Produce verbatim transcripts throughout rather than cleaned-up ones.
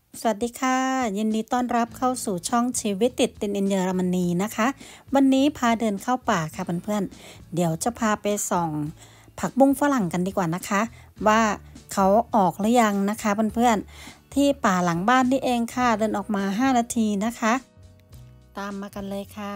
สวัสดีค่ะยินดีต้อนรับเข้าสู่ช่องชีวิตติดดินอินเยอรมนีนะคะวันนี้พาเดินเข้าป่าค่ะเพื่อนๆเดี๋ยวจะพาไปส่องผักบุ้งฝรั่งกันดีกว่านะคะว่าเขาออกหรือยังนะคะเพื่อนๆที่ป่าหลังบ้านนี่เองค่ะเดินออกมาห้านาทีนะคะตามมากันเลยค่ะ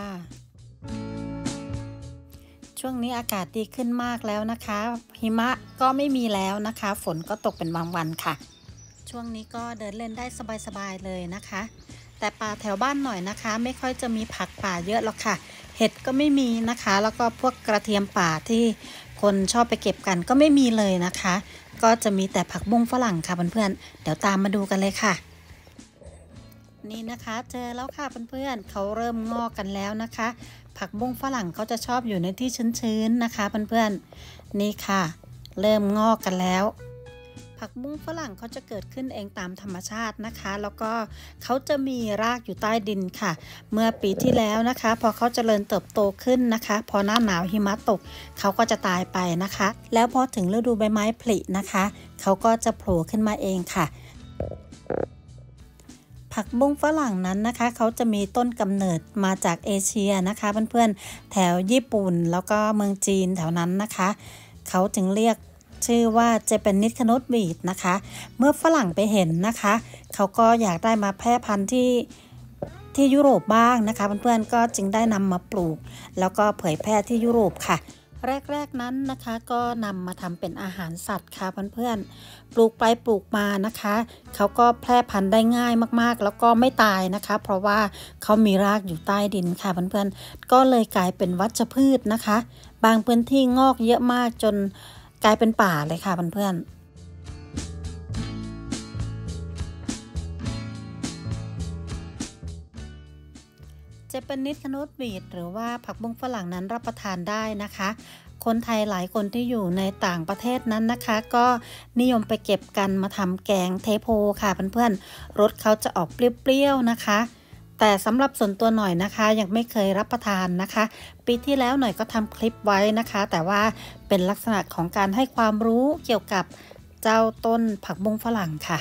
ช่วงนี้อากาศดีขึ้นมากแล้วนะคะหิมะก็ไม่มีแล้วนะคะฝนก็ตกเป็นบางวันค่ะช่วงนี้ก็เดินเล่นได้สบายๆเลยนะคะแต่ป่าแถวบ้านหน่อยนะคะไม่ค่อยจะมีผักป่าเยอะหรอกค่ะเห็ดก็ไม่มีนะคะแล้วก็พวกกระเทียมป่าที่คนชอบไปเก็บกันก็ไม่มีเลยนะคะก็จะมีแต่ผักบุ้งฝรั่งค่ะเพื่อนๆเดี๋ยวตามมาดูกันเลยค่ะนี่นะคะเจอแล้วค่ะเพื่อนๆเขาเริ่มงอกกันแล้วนะคะผักบุ้งฝรั่งเขาจะชอบอยู่ในที่ชื้นๆนะคะเพื่อนๆนี่ค่ะเริ่มงอกกันแล้วผักบุ้งฝรั่งเขาจะเกิดขึ้นเองตามธรรมชาตินะคะแล้วก็เขาจะมีรากอยู่ใต้ดินค่ะเมื่อปีที่แล้วนะคะพอเขาเจริญเติบโตขึ้นนะคะพอหน้าหนาวหิมะตกเขาก็จะตายไปนะคะแล้วพอถึงฤดูใบไม้ผลินะคะเขาก็จะโผล่ขึ้นมาเองค่ะผักบุ้งฝรั่งนั้นนะคะเขาจะมีต้นกำเนิดมาจากเอเชียนะคะเพื่อนๆแถวญี่ปุ่นแล้วก็เมืองจีนแถวนั้นนะคะเขาจึงเรียกชื่อว่าเจแปนิสคโนดบีดนะคะเมื่อฝรั่งไปเห็นนะคะเขาก็อยากได้มาแพร่พันธุ์ที่ที่ยุโรปบ้างนะคะเพื่อนๆก็จึงได้นำมาปลูกแล้วก็เผยแพร่ที่ยุโรปค่ะแรกๆนั้นนะคะก็นำมาทำเป็นอาหารสัตว์ค่ะเพื่อนๆปลูกไปปลูกมานะคะเขาก็แพร่พันธุ์ได้ง่ายมากๆแล้วก็ไม่ตายนะคะเพราะว่าเขามีรากอยู่ใต้ดินค่ะเพื่อนๆก็เลยกลายเป็นวัชพืชนะคะบางพื้นที่งอกเยอะมากจนกลายเป็นป่าเลยค่ะเพื่อนๆเจแปนิสคโนดบีดหรือว่าผักบุ้งฝรั่งนั้นรับประทานได้นะคะคนไทยหลายคนที่อยู่ในต่างประเทศนั้นนะคะก็นิยมไปเก็บกันมาทำแกงเทโพค่ะเพื่อนๆรสเขาจะออกเปรี้ยวๆนะคะแต่สำหรับส่วนตัวหน่อยนะคะยังไม่เคยรับประทานนะคะปีที่แล้วหน่อยก็ทำคลิปไว้นะคะแต่ว่าเป็นลักษณะของการให้ความรู้เกี่ยวกับเจ้าต้นผักบุ้งฝรั่งค่ะ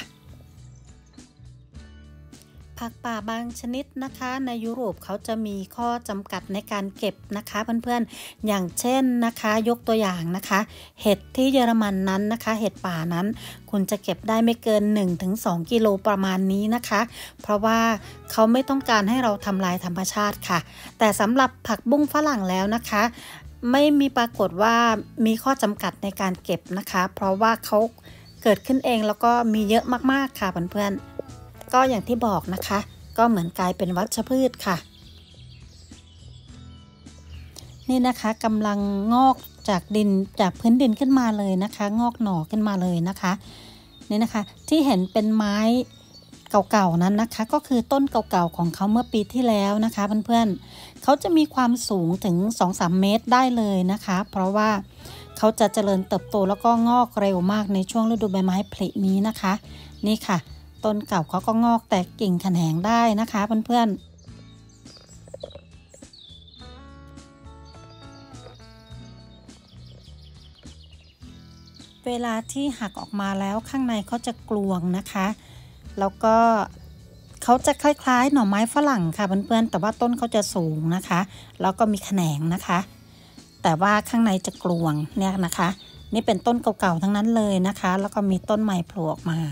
ผักป่าบางชนิดนะคะในยุโรปเขาจะมีข้อจำกัดในการเก็บนะคะเพื่อนๆอย่างเช่นนะคะยกตัวอย่างนะคะเห็ดที่เยอรมันนั้นนะคะเห็ดป่านั้นคุณจะเก็บได้ไม่เกิน หนึ่งถึงสอง กิโลประมาณนี้นะคะเพราะว่าเขาไม่ต้องการให้เราทำลายธรรมชาติค่ะแต่สำหรับผักบุ้งฝรั่งแล้วนะคะไม่มีปรากฏว่ามีข้อจำกัดในการเก็บนะคะเพราะว่าเขาเกิดขึ้นเองแล้วก็มีเยอะมากๆค่ะเพื่อนๆก็อย่างที่บอกนะคะก็เหมือนกลายเป็นวัชพืชค่ะนี่นะคะกำลังงอกจากดินจากพื้นดินขึ้นมาเลยนะคะงอกหน่อขึ้นมาเลยนะคะนี่นะคะที่เห็นเป็นไม้เก่าๆนั้นนะคะก็คือต้นเก่าๆของเขาเมื่อปีที่แล้วนะคะเพื่อนๆเขาจะมีความสูงถึง สองถึงสาม เมตรได้เลยนะคะเพราะว่าเขาจะเจริญเติบโตแล้วก็งอกเร็วมากในช่วงฤดูใบไม้ผลินี้นะคะนี่ค่ะต้นเก่าเขาก็งอกแตกกิ่งแขนงได้นะคะเพื่อนๆเวลาที่หักออกมาแล้วข้างในเขาจะกลวงนะคะแล้วก็เขาจะคล้ายๆหน่อไม้ฝรั่งค่ะเพื่อนๆแต่ว่าต้นเขาจะสูงนะคะแล้วก็มีแขนงนะคะแต่ว่าข้างในจะกลวงเนี่ยนะคะนี่เป็นต้นเก่าๆทั้งนั้นเลยนะคะแล้วก็มีต้นใหม่โผล่ออกมา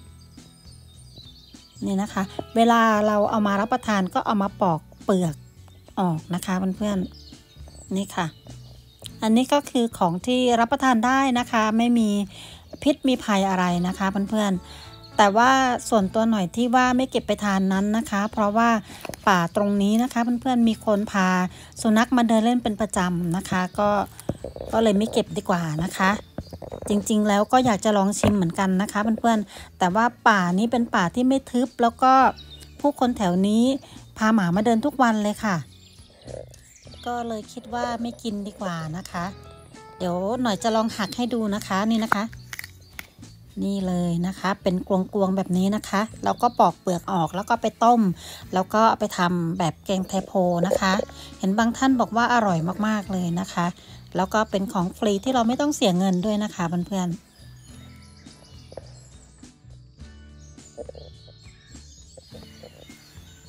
นี่นะคะเวลาเราเอามารับประทานก็เอามาปอกเปลือกออกนะคะเพื่อนๆนี่ค่ะอันนี้ก็คือของที่รับประทานได้นะคะไม่มีพิษมีภัยอะไรนะคะเพื่อนๆแต่ว่าส่วนตัวหน่อยที่ว่าไม่เก็บไปทานนั้นนะคะเพราะว่าป่าตรงนี้นะคะเพื่อนๆมีคนพาสุนัขมาเดินเล่นเป็นประจำนะคะก็ก็เลยไม่เก็บดีกว่านะคะจริงๆแล้วก็อยากจะลองชิมเหมือนกันนะคะเพื่อนๆแต่ว่าป่านี้เป็นป่าที่ไม่ทึบแล้วก็ผู้คนแถวนี้พาหมามาเดินทุกวันเลยค่ะก็เลยคิดว่าไม่กินดีกว่านะคะเดี๋ยวหน่อยจะลองหักให้ดูนะคะนี่นะคะนี่เลยนะคะเป็นกลวงๆแบบนี้นะคะเราก็ปอกเปลือกออกแล้วก็ไปต้มแล้วก็ไปทำแบบแกงไทโพนะคะเห็นบางท่านบอกว่าอร่อยมากๆเลยนะคะแล้วก็เป็นของฟรีที่เราไม่ต้องเสียเงินด้วยนะคะเพื่อนๆ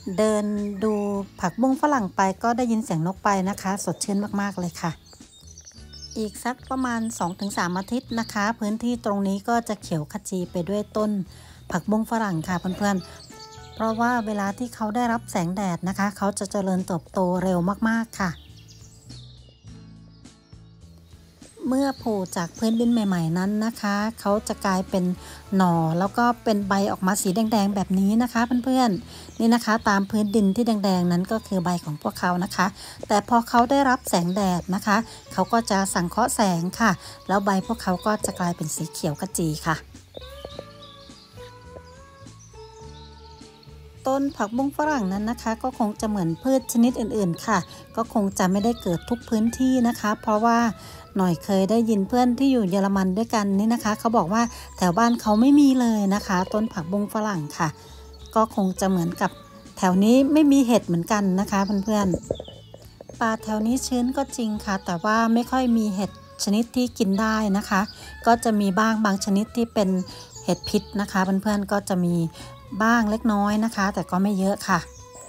เดินดูผักบุ้งฝรั่งไปก็ได้ยินเสียงนกไปนะคะสดชื่นมากๆเลยค่ะอีกสักประมาณ สองถึงสาม อาทิตย์นะคะพื้นที่ตรงนี้ก็จะเขียวขจีไปด้วยต้นผักบุ้งฝรั่งค่ะเพื่อนๆเพราะว่าเวลาที่เขาได้รับแสงแดดนะคะเขาจะเจริญเติบโตเร็วมากๆค่ะเมื่อโผล่จากพื้นดินใหม่ๆนั้นนะคะเขาจะกลายเป็นหน่อแล้วก็เป็นใบออกมาสีแดงๆแบบนี้นะคะเพื่อนๆนี่นะคะตามพื้นดินที่แดงๆนั้นก็คือใบของพวกเขานะคะแต่พอเขาได้รับแสงแดดนะคะเขาก็จะสังเคราะห์แสงค่ะแล้วใบพวกเขาก็จะกลายเป็นสีเขียวขจีค่ะต้นผักบุ้งฝรั่งนั้นนะคะก็คงจะเหมือนพืชชนิดอื่นๆค่ะก็คงจะไม่ได้เกิดทุกพื้นที่นะคะเพราะว่าหน่อยเคยได้ยินเพื่อนที่อยู่เยอรมันด้วยกันนี่นะคะเขาบอกว่าแถวบ้านเขาไม่มีเลยนะคะต้นผักบุ้งฝรั่งค่ะก็คงจะเหมือนกับแถวนี้ไม่มีเห็ดเหมือนกันนะคะเพื่อนๆป่าแถวนี้ชื้นก็จริงค่ะแต่ว่าไม่ค่อยมีเห็ดชนิดที่กินได้นะคะก็จะมีบ้างบางชนิดที่เป็นเห็ดพิษนะคะเพื่อนๆก็จะมีบ้างเล็กน้อยนะคะแต่ก็ไม่เยอะค่ะ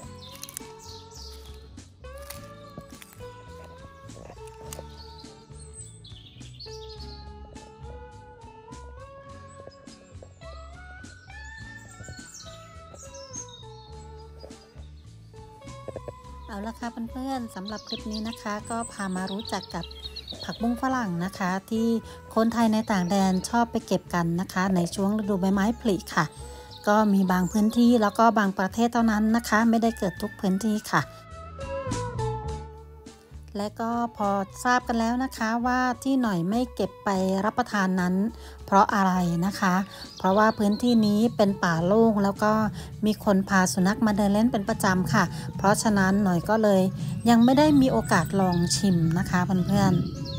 เอาละค่ะเพื่อนๆสำหรับคลิปนี้นะคะก็พามารู้จักกับผักบุ้งฝรั่งนะคะที่คนไทยในต่างแดนชอบไปเก็บกันนะคะในช่วงฤดูใบไม้ผลิค่ะก็มีบางพื้นที่แล้วก็บางประเทศเท่านั้นนะคะไม่ได้เกิดทุกพื้นที่ค่ะและก็พอทราบกันแล้วนะคะว่าที่หน่อยไม่เก็บไปรับประทานนั้นเพราะอะไรนะคะเพราะว่าพื้นที่นี้เป็นป่าโล่งแล้วก็มีคนพาสุนัขมาเดินเล่นเป็นประจำค่ะเพราะฉะนั้นหน่อยก็เลยยังไม่ได้มีโอกาสลองชิมนะคะเพื่อน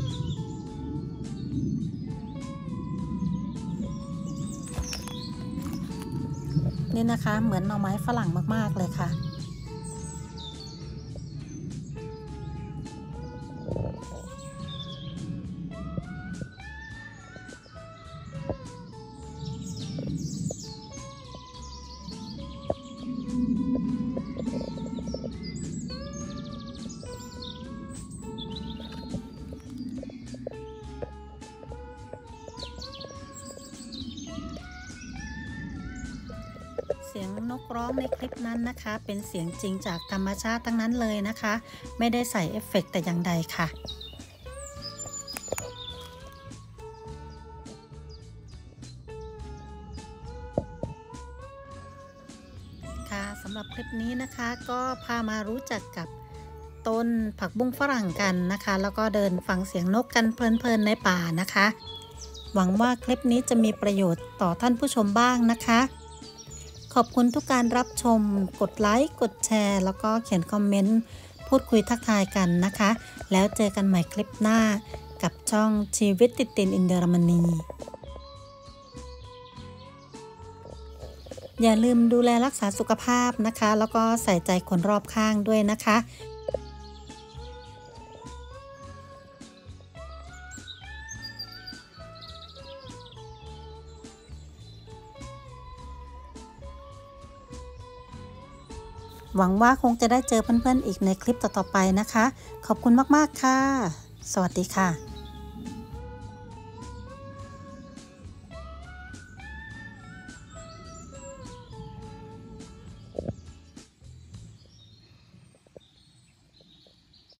ๆนี่นะคะเหมือนหน่อไม้ฝรั่งมากๆเลยค่ะเสียงนกร้องในคลิปนั้นนะคะเป็นเสียงจริงจากธรรมชาติทั้งนั้นเลยนะคะไม่ได้ใส่เอฟเฟกต์แต่อย่างใดค่ะค่ะสำหรับคลิปนี้นะคะก็พามารู้จักกับต้นผักบุ้งฝรั่งกันนะคะแล้วก็เดินฟังเสียงนกกันเพลินๆในป่านะคะหวังว่าคลิปนี้จะมีประโยชน์ต่อท่านผู้ชมบ้างนะคะขอบคุณทุกการรับชมกดไลค์กดแชร์แล้วก็เขียนคอมเมนต์พูดคุยทักทายกันนะคะแล้วเจอกันใหม่คลิปหน้ากับช่องชีวิตติดดินอินเยอรมนีอย่าลืมดูแลรักษาสุขภาพนะคะแล้วก็ใส่ใจคนรอบข้างด้วยนะคะหวังว่าคงจะได้เจอเพื่อนๆอีกในคลิปต่อๆไปนะคะขอบคุณมากๆค่ะสวัสดีค่ะ